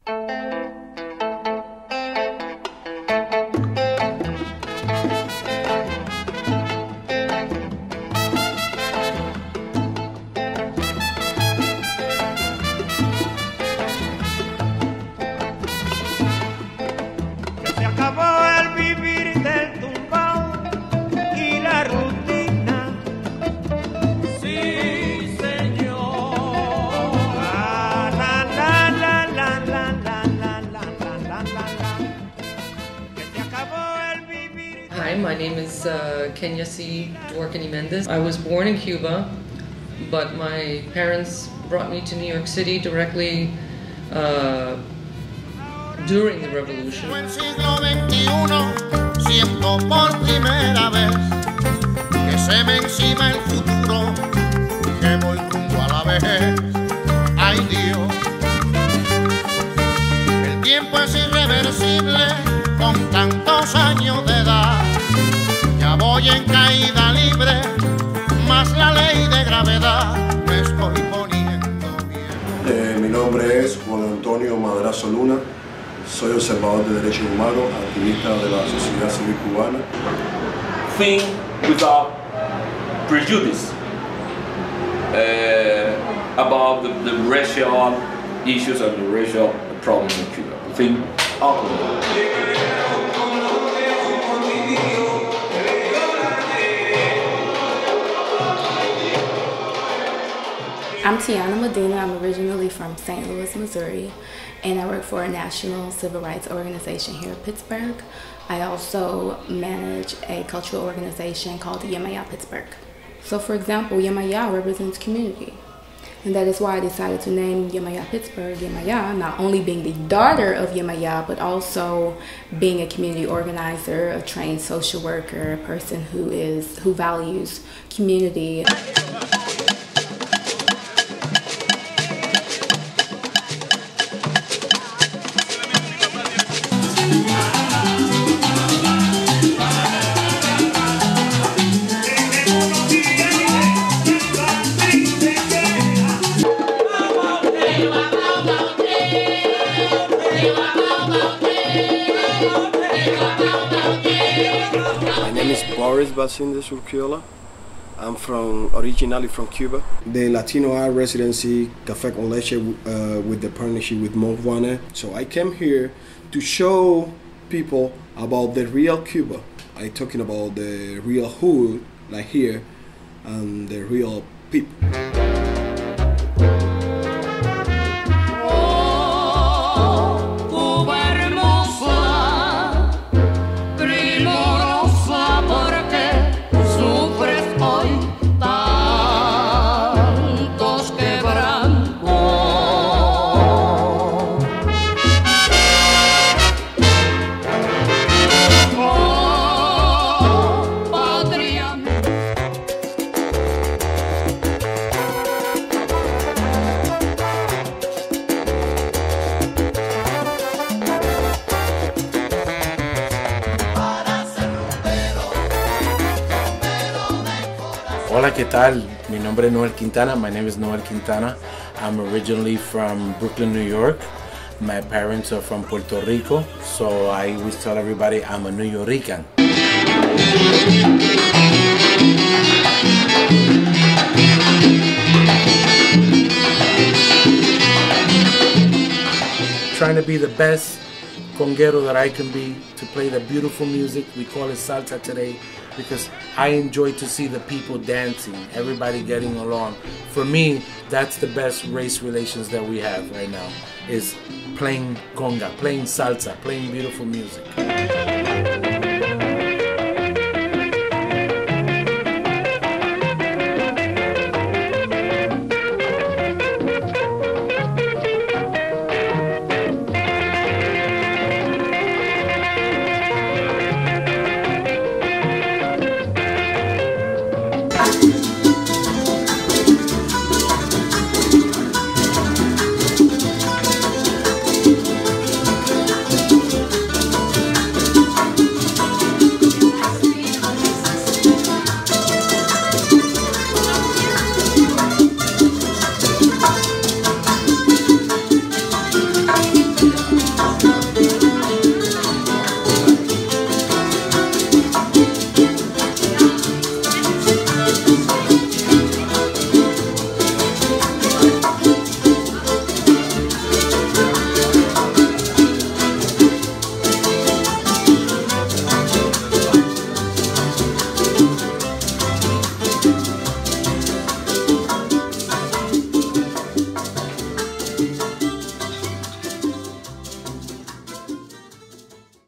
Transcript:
Hi, my name is Kenya C. Dworkin Mendes. I was born in Cuba, but my parents brought me to New York City directly during the revolution. En el siglo XXI siento por primera vez que se me encima el futuro, que voy rumbo a la vejez. Ay Dios, el tiempo es irreversible con tantos años de edad. Ya voy en caída libre, más la ley de gravedad me estoy poniendo bien. Mi nombre es Juan Antonio Madrazo Luna. Soy observador de derechos humanos, activista de la sociedad civil cubana. Think without prejudice about the racial issues and the racial problems in Cuba. Think openly. I'm Teanna Medina. I'm originally from St. Louis, Missouri, and I work for a national civil rights organization here in Pittsburgh. I also manage a cultural organization called Yemaya Pittsburgh. So for example, Yemaya represents community. And that is why I decided to name Yemaya Pittsburgh Yemaya, not only being the daughter of Yemaya, but also being a community organizer, a trained social worker, a person who values community. My name is Boris Balsindes Urquiola. I'm originally from Cuba. The Latino Art Residency Café con Leche with the partnership with Juan. So I came here to show people about the real Cuba. I'm talking about the real hood, like here, and the real people. Hola, ¿qué tal? Mi nombre es Noel Quintana. My name is Noel Quintana. I'm originally from Brooklyn, New York. My parents are from Puerto Rico, so I always tell everybody I'm a New Yorican. Trying to be the best conguero that I can be, to play the beautiful music. We call it salsa today because I enjoy to see the people dancing, everybody getting along. For me, that's the best race relations that we have right now, is playing conga, playing salsa, playing beautiful music.